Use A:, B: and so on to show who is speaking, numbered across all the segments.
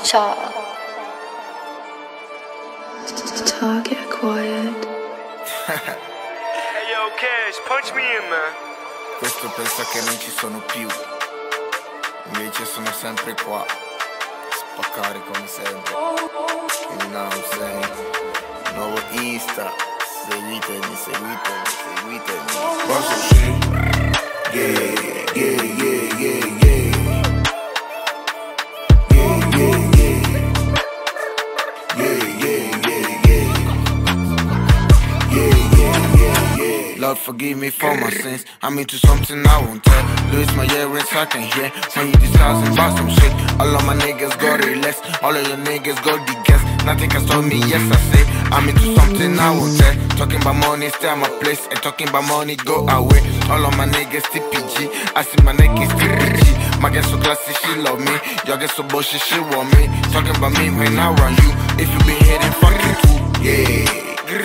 A: Child. Target acquired.
B: Hey yo, Cash, punch me in, man.
C: Questo pensa che non ci sono più, invece sono sempre qua, spaccare come sempre. You know what I'm saying? Nuovo Insta, seguitemi, seguitemi, seguitemi. Posso uscire? Yeah, yeah, yeah, yeah, yeah. Lord, forgive me for my sins. I'm into something I won't tell. Lose my earrings, I can hear when you discussing about some shit. All of my niggas go relax, all of your niggas go de-guess. Nothing can stop me, yes I say I'm into something I won't tell. Talking about money, stay at my place. And talking about money, go away. All of my niggas TPG, I see my neck is TPG. My girl so classy, she love me. Y'all get so bullshit, she want me. Talking about me when I run you. If you been hitting, fuck you too. Yeah.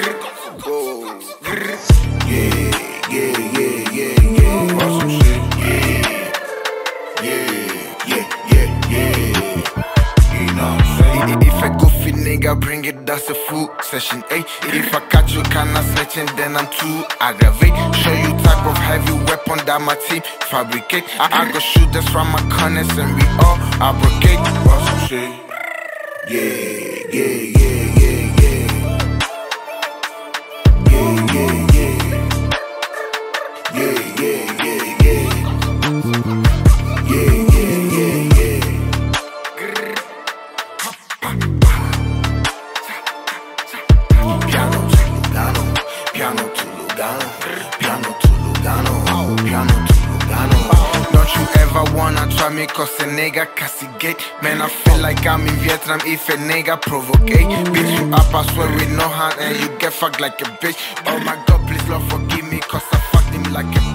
C: Yeah, yeah, yeah, yeah, yeah. Awesome shit. Yeah, yeah, yeah, yeah, yeah. You know what I'm saying? If I goofy nigga bring it, that's a full session. Ay, if I catch you kinda snitching, then I'm too aggravate. Show you type of heavy weapon that my team fabricate. I go shoot this from my corners and we all abrogate. Awesome shit. Yeah, yeah, yeah, yeah, yeah. Yeah, yeah. Don't you ever wanna try me cause a nigga castigate. Man, I feel like I'm in Vietnam if a nigga provocate. Beat you up, I swear with no hand and you get fucked like a bitch. Oh my God, please Lord forgive me cause I fucked him like a